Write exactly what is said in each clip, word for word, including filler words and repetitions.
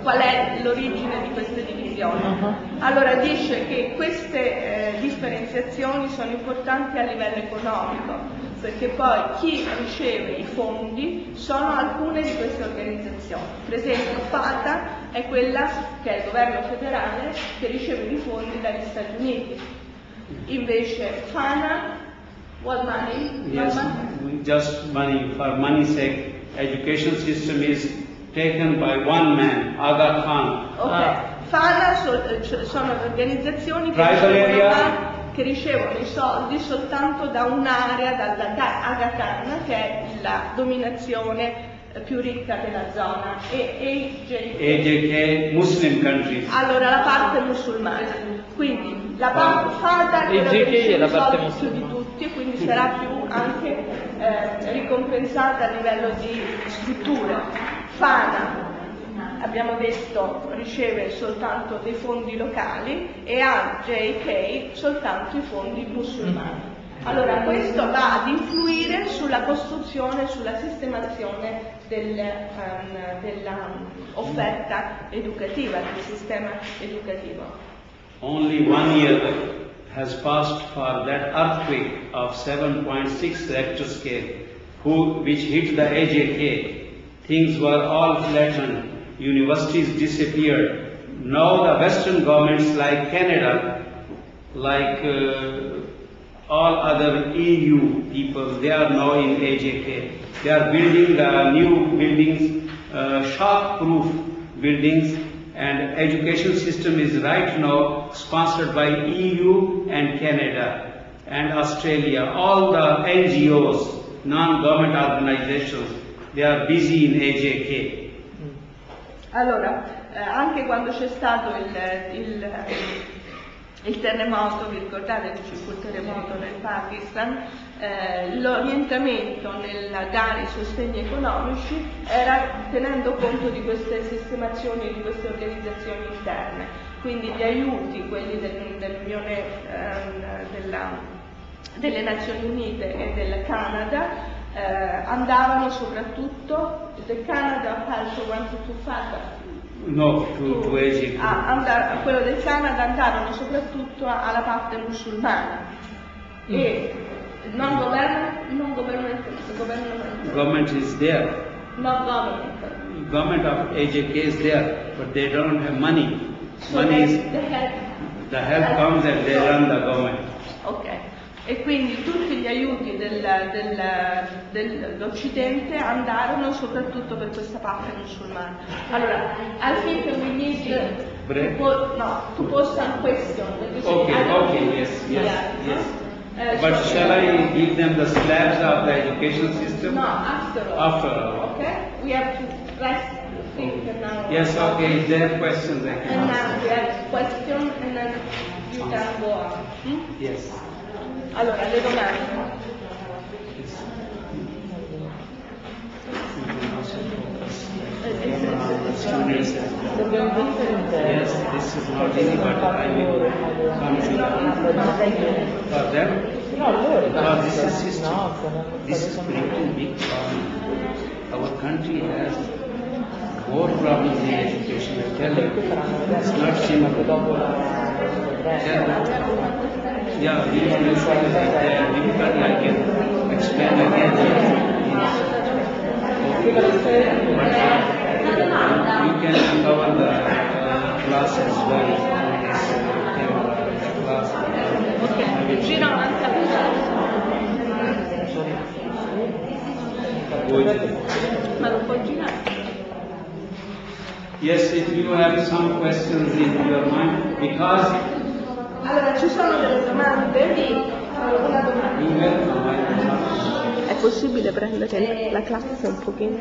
qual è l'origine di queste divisioni. Allora dice che queste eh, differenziazioni sono importanti a livello economico, perché poi chi riceve i fondi sono alcune di queste organizzazioni. Per esempio FATA è quella che è il governo federale che riceve i fondi dagli Stati Uniti. Invece FANA, what money? Yes, just money, for money's sake. Education system is taken by one man, Aga Khan. Ok, Ah. FANA so, sono organizzazioni che Tribal ricevono, area. che ricevono i soldi soltanto da un'area, da, da, da Aga Khan, che è la dominazione più ricca della zona, e A J K, A J K Muslim countries. allora la parte musulmana, quindi la parte FATA è quella che riceve i soldi più di tutti, e quindi sarà più anche eh, ricompensata a livello di strutture. FANA, abbiamo detto, riceve soltanto dei fondi locali, e A J K soltanto i fondi musulmani. Allora questo va ad influire sulla costruzione, sulla sistemazione del, um, dell'offerta educativa, del sistema educativo. Only one year has passed for that earthquake of seven point six Richter scale, who, which hit the A J K. Things were all flattened, universities disappeared. Now the Western governments like Canada, like uh, all other E U people, they are now in A J K. They are building the new buildings, uh, shock-proof buildings, and education system is right now sponsored by E U and Canada and Australia. All the N G Os, non-government organizations, they are busy in A J K. Allora, eh, anche quando c'è stato il, il, il terremoto, vi ricordate che ci fu il terremoto nel Pakistan, eh, l'orientamento nel dare i sostegni economici era tenendo conto di queste sistemazioni, di queste organizzazioni interne, quindi gli aiuti, quelli del, dell'Unione eh, della, delle Nazioni Unite e del Canada, eh, andavano soprattutto, the Canada also wanted to FATA. No, to, to A J K. A, a quello del Canada andavano soprattutto alla parte musulmana, mm. e non government, non government, government, government is there. Not government. Government of A J K is there, but they don't have money. So money is the help. The help comes and they run the government. Ok. E quindi tutti gli aiuti del, del, dell'Occidente andarono soprattutto per questa parte musulmana. Allora, I think we need to, put, no, to pose some questions. Okay, okay, yes, yes, yeah. yes. Uh, but so shall I give them the slabs of the education system? No, after all. After all. Okay? We have to rest, think now. Yes, okay, if there are questions I can And answer. now we have questions and then you can go on. Hmm? Yes. Allora, le domande. Yes, this is not easy, but I will come to for them. Because this is system. This is pretty big problem. Our country has more problems in education. I tell you, it's not simple. Yeah. Yeah, these things are there. Difficult, I can explain again. Okay. But you can cover the uh, class as well. The class. Ok, giro avanti ma non può girare. Yes, if you have some questions in your mind, because allora ci sono delle domande? Una domanda. È possibile prendere la classe un pochino?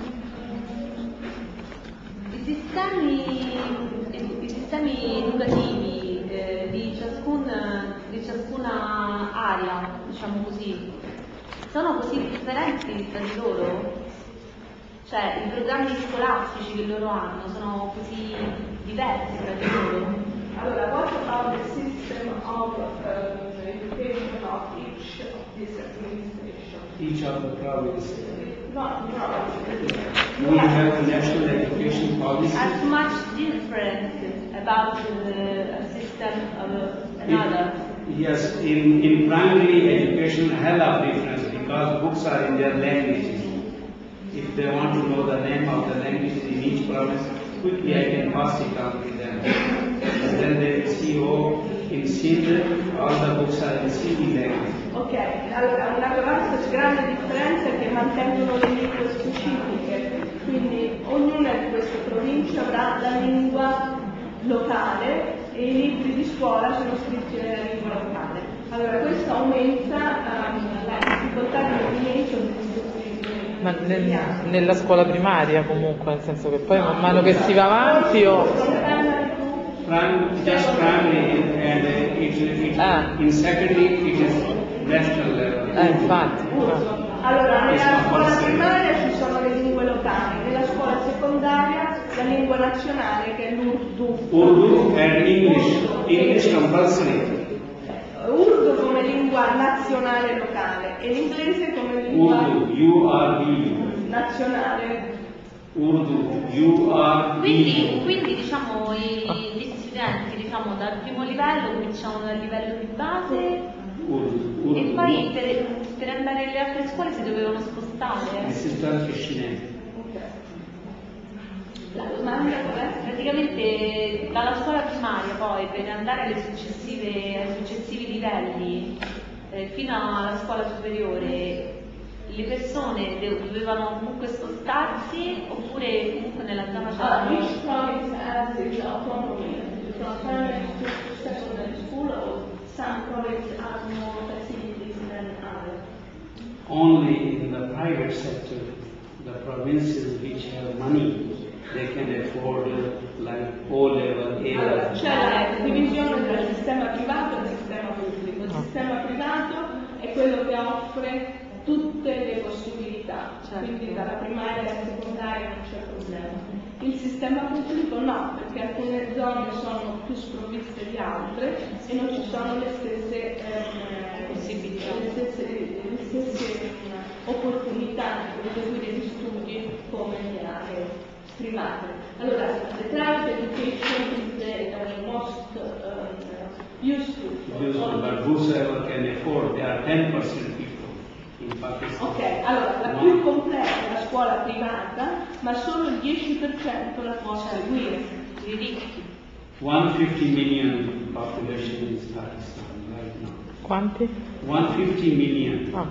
I sistemi, i sistemi educativi eh, di, ciascun, di ciascuna area, diciamo così, sono così differenti tra di loro? Cioè i programmi scolastici che loro hanno sono così diversi tra di loro? Allora, what about the system of um, education of each of these administrations? each of the provinces. We have a national education policy. As much different about uh, a system of another. It- yes, in, in primary education, a hell of difference because books are in their languages. If they want to know the name of the languages in each province, quickly I can pass it on to them. And then they will see, oh, in Sindh, all the books are in Sindhi language. Ok, allora una grossa, grande differenza è che mantengono le lingue specifiche, quindi ognuna di queste province avrà la lingua locale e i libri di scuola sono scritti nella lingua locale. Allora questo aumenta um, la difficoltà di movimento degli Ma nel- nella scuola primaria comunque, nel senso che poi man mano che si va avanti o... Prim, just primary and uh, it, it, Ah. in secondary it is national level. Eh, infatti. Allora, nella Questa scuola forse- primaria ci sono le lingue locali, nella scuola secondaria la lingua nazionale che è l'Urdu. Urdu and English, English compulsory. Urdu come lingua nazionale locale e l'inglese come lingua Urdu, U R D. nazionale. Urdu, U R Quindi, D. quindi diciamo i, gli studenti diciamo, dal primo livello cominciano dal livello di base Urdu, e Urdu. poi per, per andare alle altre scuole si dovevano spostare. This is Turkish name. La domanda qual è? Praticamente dalla scuola primaria poi per andare alle successive, ai successivi livelli eh, fino alla scuola superiore le persone de- dovevano comunque spostarsi oppure comunque nella zona Uh, c'era each province has its autonomy from primary to secondary school, or some provinces have more facilities than others. Only in the private sector, the provinces which have money, they can afford uh, like O level, A Allora, level. c'è la divisione tra il sistema privato e il sistema pubblico. Il sistema privato è quello che offre tutte le possibilità, Certo. quindi dalla primaria alla secondaria non c'è problema. Il sistema pubblico no, perché alcune zone sono più sprovviste di altre e non ci sono le stesse ehm, Possibilità. le stesse, le stesse ehm, opportunità di proseguire gli studi come nelle aree private. Allora, the private education is the uh, most um, useful. for Useful, all- but whosoever can afford, there are ten percent people in Pakistan. Ok, allora la più completa è la scuola privata, ma solo il dieci per cento la può seguire. i ricchi. one hundred fifty million population in Pakistan right now. Quanti? one hundred fifty million. Ah.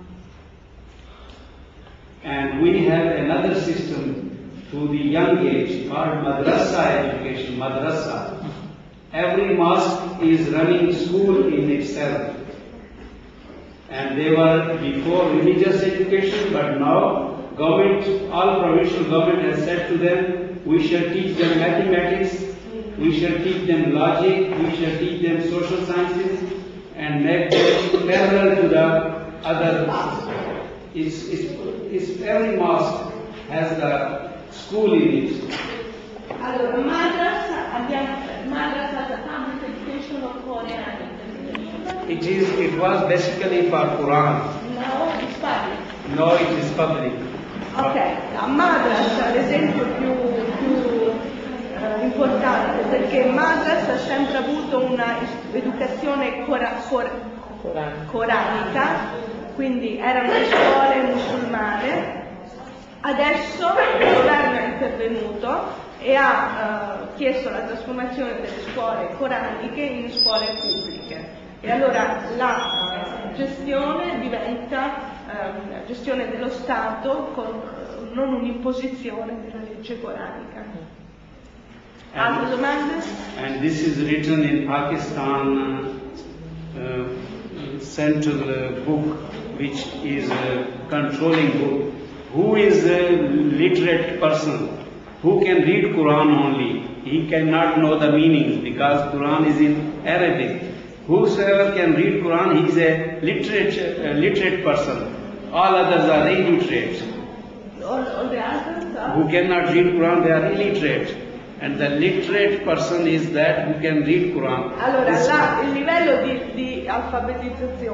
And we have another system to the young age called madrasa education, madrasa. Every mosque is running school in itself. And they were before religious education, but now government, all provincial government has said to them, we shall teach them mathematics, we shall teach them logic, we shall teach them social sciences, and make them parallel to the other. It's, it's, it's every mosque has the school in it. Allora, madrasa, abbiamo, madrasa has a public education of Korean. It is, it was basically for Quran. No, it's public. Now it is public. Ok, la madrasa, l'esempio più, più eh, importante, perché madrasa ha sempre avuto una educazione cora- cor- Corano. coranica, quindi erano le scuole musulmane. Adesso il governo è intervenuto e ha eh, chiesto la trasformazione delle scuole coraniche in scuole pubbliche. E allora la eh, gestione diventa eh, la gestione dello Stato con eh, non un'imposizione della legge coranica. Altre domande? And this is written in Pakistan uh, uh, central uh, book, which is a controlling book. Who is a literate person? Who can read Quran only? He cannot know the meanings because Quran is in Arabic. Whosoever can read Quran, he is a literate, uh, literate person. All others are illiterate. All, all the others are? Who cannot read Quran, they are illiterate. And the literate person is that who can read Quran. Allora, This- là, il livello di, di alfabetizzazione